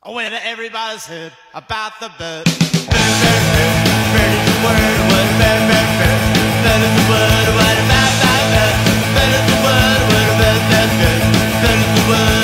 When everybody's heard about the bird. Bird is the word, what a bird, bird, bird. Bird is the word, what a bird, bird, bird. Bird is the word, what a bird, bird, bird. Bird is the word.